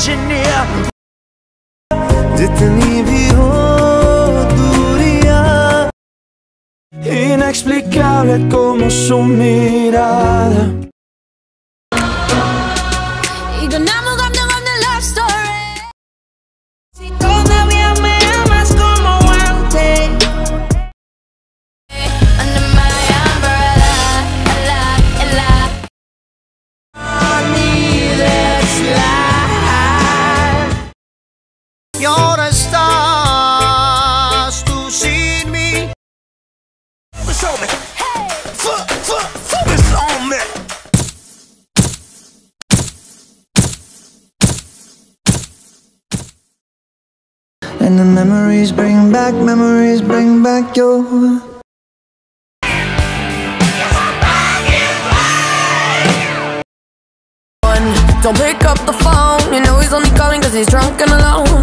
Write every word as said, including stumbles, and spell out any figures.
Jennie. जितनी भी हो दूरियां, inexplicable como su mirada. Y ganamos, ganamos de love story. Si todavía me amas como antes. Under my umbrella, la, la. Need this life. Y ahora estás tú sin mí. Focus on me. Hey. Focus on me. And the memories bring back, memories bring back your. Don't pick up the phone, you know he's only calling cause he's drunk and alone.